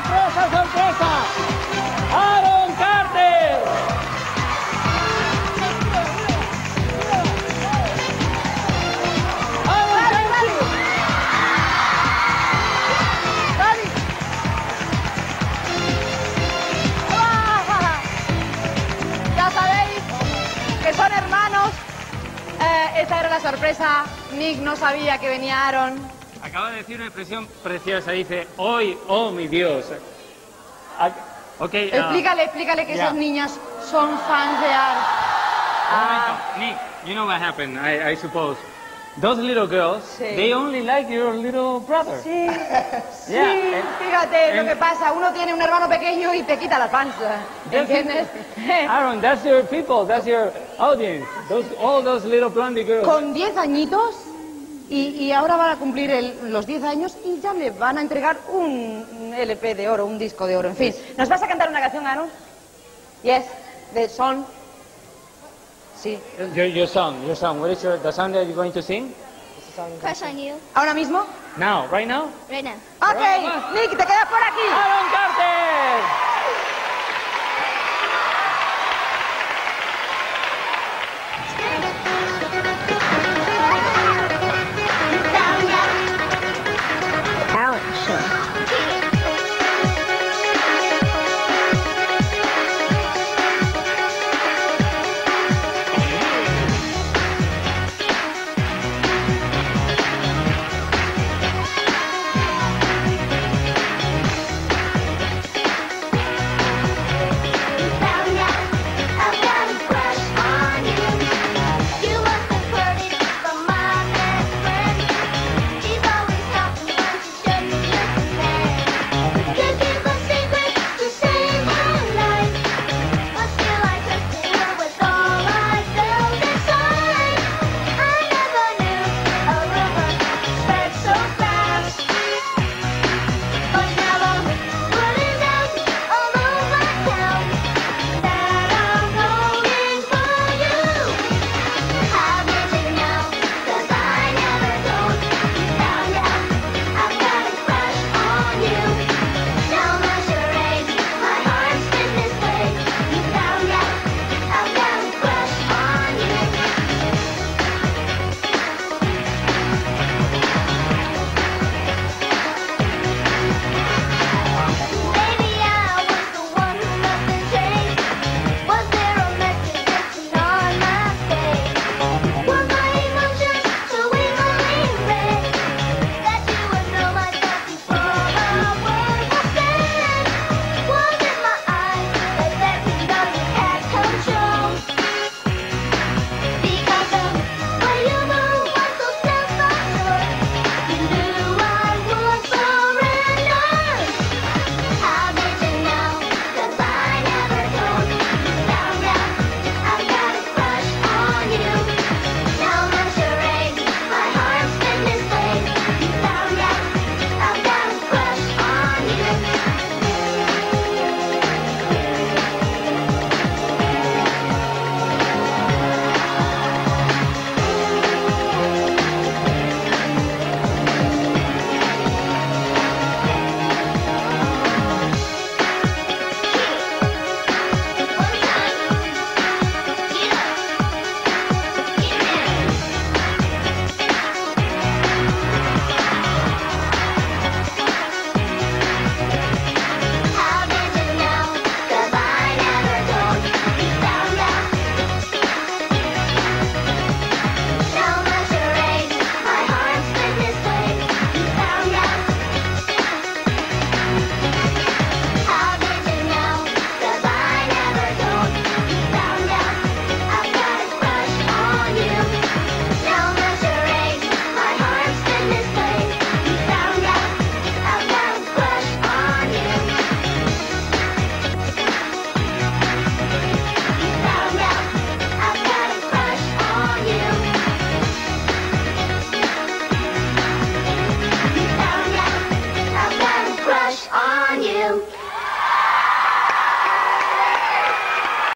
¡Sorpresa, sorpresa! ¡Aaron Carter! ¡Aaron Carter! Ya sabéis que son hermanos. Esta era la sorpresa. Nick no sabía que venía Aaron. Acaba de decir una expresión preciosa. Dice, hoy, oh mi Dios. Okay, Explícale que esas niñas son fans de Aaron. Nick, you know what happened, I suppose. Those little girls, they only like your little brother. Sí, sí, Yeah, fíjate lo que pasa. Uno tiene un hermano pequeño y te quita la panza. ¿Entiendes? Aaron, that's your people, that's your audience. All those little blondie girls. Con 10 añitos y ahora van a cumplir los 10 años y ya le van a entregar un LP de oro, un disco de oro. En fin, ¿nos vas a cantar una canción, Aaron? Yes, the song. Sí. Your song. What is the song that you're going to sing? Crush on you. ¿Ahora mismo? Now, right now? Right now. Ok, Nick, te quedas por aquí. Aaron Carter!